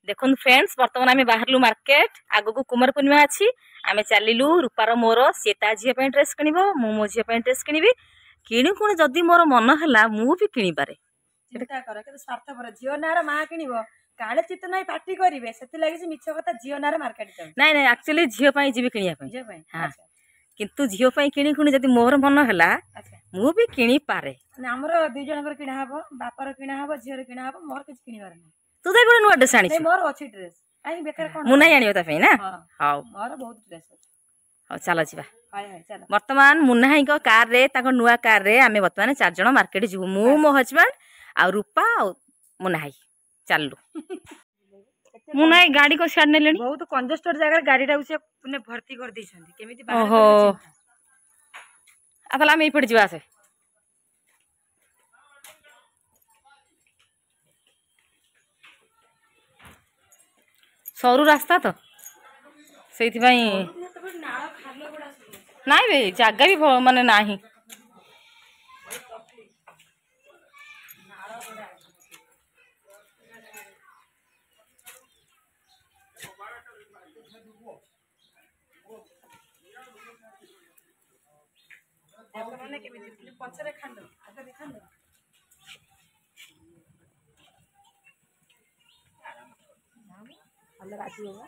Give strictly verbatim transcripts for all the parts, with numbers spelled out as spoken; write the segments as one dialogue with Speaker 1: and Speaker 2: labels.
Speaker 1: देखो फ्रेंड्स बर्तमान आम बाहर मार्केट आग को कुमार पूर्णिमा अच्छी आम चलू रूपार मोर सी ता झी ड्रेस किण मु मो झी ड्रेस किणी किणी पुणी जदि मोर मन है मु भी किणी पारे
Speaker 2: चिंता कर के स्वार्थपर झील नार माँ किणव काले चित्त ना पार्टी करेंगे से मिछ कथा झील नार मार्केट
Speaker 1: नाई नाई एक्चुअली झील जी किणी हाँ किंतु झील किणी पुणी जदि मोर मन है मु भी किणी पारे
Speaker 2: आमर दुई जन किणा हम बापर किणा हम झील किणा हम मोर किसी किणवार ना
Speaker 1: तू तो नुआ ड्रेस आनी
Speaker 2: मोर अच्छी ड्रेस कहीं बेकार कोन
Speaker 1: मुना आनियो ता ना हां
Speaker 2: मोर बहुत ड्रेस
Speaker 1: हां चलो जीवा
Speaker 2: हाय हाय चलो
Speaker 1: वर्तमान मुन्ना हाई को कार रे ताको नुआ कार रे आमे वर्तमान चार जण मार्केट जीवु मु मो हस्बैंड आ रूपा आ मुन्ना हाई चललु मुन्ना हाई गाड़ी को छाड़ ने लेनी
Speaker 2: बहुत कंजेस्टेड जगह गाड़ी टा से पुने भर्ती कर दी छथि केमिति बाहर
Speaker 1: ओहो आतला आमे पड़ जीवा से सरू रास्ता तो से नाई बे जगह भी माने नाही
Speaker 2: पछरे खांड आगे खांड अल्लाह राजी होगा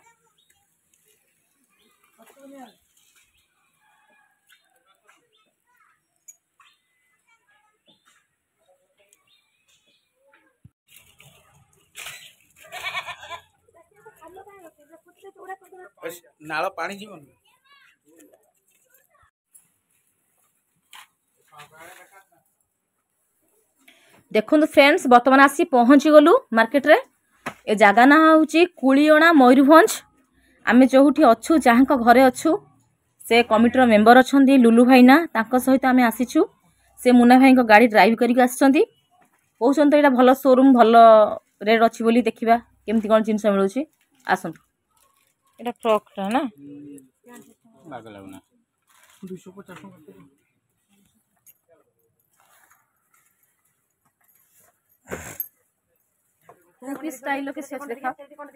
Speaker 3: नाल पानी जीवन
Speaker 1: देखो फ्रेंड्स बर्तमान आसी पहुँची गलु मार्केट रे ए जगह ना हूँ कुलियणा मयूरभंज आम जो अच्छु जहाँ घरे अच्छु से कमिटर मेंबर अच्छा लुलु भाईना सहित आम आसीचु से मुन्ना भाई गाड़ी ड्राइव करके कहते यहाँ भल शोरूम भल रेट अच्छी बोली देखा केमती कौन जिनस मिलूँ आसतु यहाँ फ्रॉक ना स्टाइल के सेट देखा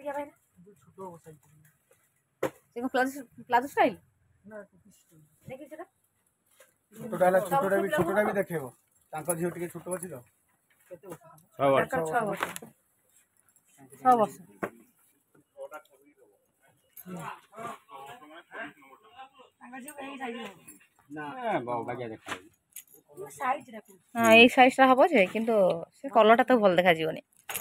Speaker 1: देखो प्लाजो प्लाजो स्टाइल देखि सेटा
Speaker 3: छोटटा ला छोटटा भी छोटटा भी देखेबो तांको झियो टिके छोटो अछि तो केते वर्ष छह वर्ष
Speaker 1: छह वर्ष
Speaker 2: तांको झियो एही साइज
Speaker 3: ना बा बागिया देखा
Speaker 2: साइज रा
Speaker 1: हां ए साइज रा हबो जे किंतु से कलरटा तो भल देखा जीवनी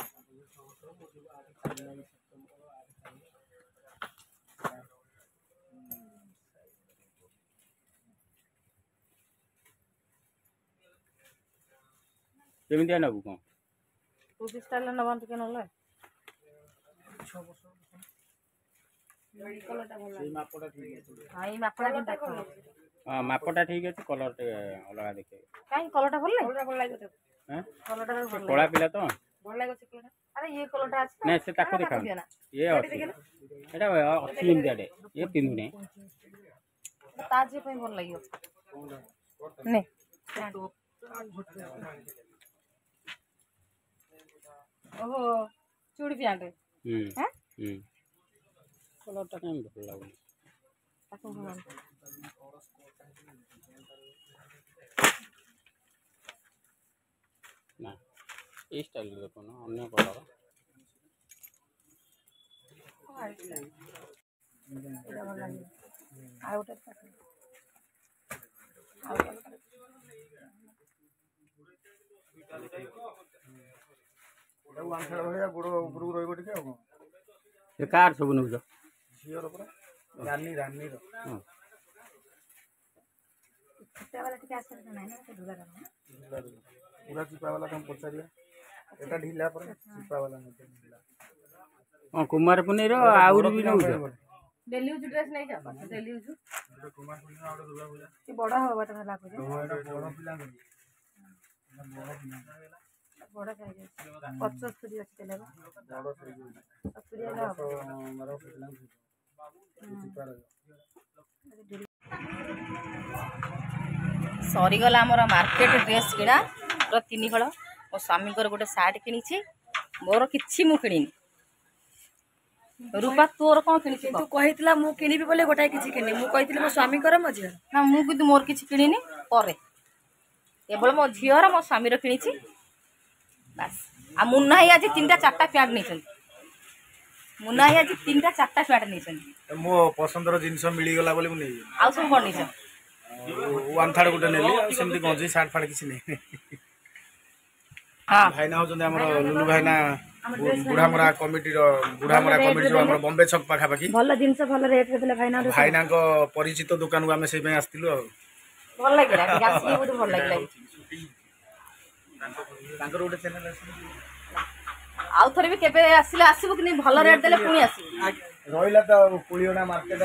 Speaker 3: केमिति आनबु कोन
Speaker 1: टू पीस स्टाइल नबन के नले
Speaker 2: छह वर्ष कलरटा भल
Speaker 3: सेई मापटा ठीक अछि
Speaker 1: हां ई मापड़ा के देखो
Speaker 3: हां मापटा ठीक अछि कलर ते अलगा देखे
Speaker 1: काई कलरटा भल
Speaker 2: कलरटा भल लागो तो
Speaker 3: हैं
Speaker 2: कलरटा भल
Speaker 3: कोला पिला तो
Speaker 2: भल लागो से कलरटा
Speaker 1: अरे ये कलरटा अछि
Speaker 3: नहीं से ताको देखा ये अछि एटा अछि इंडिया डे ये पिनु ने
Speaker 1: ताजे पे भल लागियो ने ओहो चूड़ी पैंट
Speaker 3: हम
Speaker 1: हैं
Speaker 3: हम कलरटा केम भल लागो
Speaker 1: ताको भल
Speaker 3: ना ए स्टाइल देखो ना अन्य कलर
Speaker 2: एटा भल लागियो आ ओटा
Speaker 3: एउ आंखेड़ भलिया गुड़ उपरु रहइबो टिके आ ए कार सब नउ जो झियर पुरा रानी रानी रो हां
Speaker 2: चिपा वाला टिके आसे ना ना से ढुला ना
Speaker 3: पूरा चिपा वाला हम पछारिया एटा ढीला पर चिपा वाला न ढीला हां कुमार पुनी रो आउर भी नउ जो
Speaker 1: डेली यूज ड्रेस नहीं जा डेली यूज
Speaker 3: कुमार पुनी आउर दुला बुला
Speaker 2: कि बड़ा होबा त लागो जे
Speaker 3: बड़ा पिला बड़ा
Speaker 2: बड़ा साइज पचहत्तर अछि तेले
Speaker 3: बड़ा साइज
Speaker 2: सत्तर वाला
Speaker 3: मारो पिला चिपा
Speaker 1: सरीगला आमर मार्केट ड्रेस किणा पूरा तीन हल मो स्वामी गोटे सार्ट किणी मोर कि मु किणी रूपा तोर कौन किणी
Speaker 2: तू कहितला मु किनिबी बोले गोटाए किछि किनि मु कहितली मो स्वामी कर म झियो
Speaker 1: ना मु किंतु मोर किछि किणीनी करे केवल मो झियर मो स्वामी रो किणीछि बस। आ मुन्ना ही आज तीनटा चारटा प्याड नहीं मुन्ना ही आज तीनटा चारटा प्याड नहीं
Speaker 4: मो पसंदर जिनस मिली गला बोले मु नै
Speaker 1: आउ सब कोन नहीं
Speaker 4: वन थार्ड गुटे नेली सेमती गंजी सार्ट फाड़ किसी नहीं।
Speaker 1: हाँ
Speaker 4: भाईना होचंदे हमर लुलु भाईना बुढ़ामरा कमिटी रो बुढ़ामरा कमिटी जो हमर बॉम्बे छक पाखा पाखी
Speaker 2: भल जिंस भल रेट रे देले भाईना
Speaker 4: भाईना को परिचित दुकान को आमे सेइ पे आस्तिलु
Speaker 1: भल लागिला गासी बहुत भल लागिला
Speaker 4: तांकर गुटे चैनल
Speaker 1: आउ थरे भी केबे आसिले आसीबो कि नहीं भल रेट देले पुनी आसी
Speaker 4: रहिला त कुलियोना मार्केट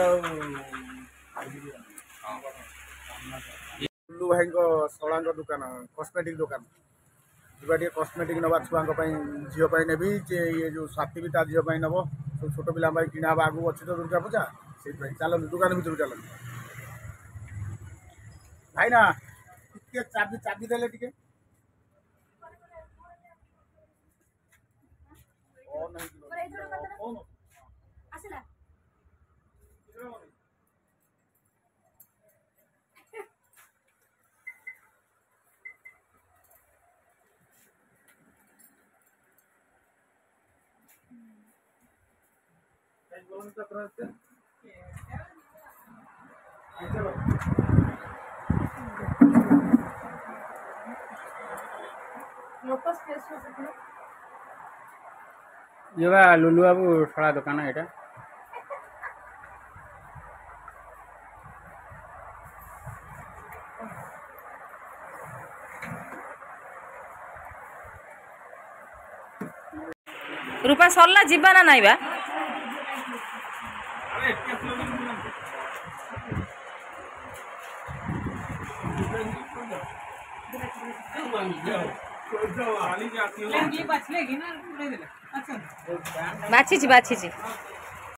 Speaker 4: लुलु भाई को सड़ांग दुकान कॉस्मेटिक दुकान जुआ कॉस्मेटिक नवा छुआ झील नेबी ये जो साथी भी झील नब सब छोट पिला किना आगू अच्छी तो दुर्गा पूजा से चलते दुकान भर चलते भाई ना टे चाबी चाबी देले टिके
Speaker 3: ये बा लुलु बाबू सड़ा दुकान एटा
Speaker 1: रूपा सरला जीवा ना नाइबा बाछी बाछी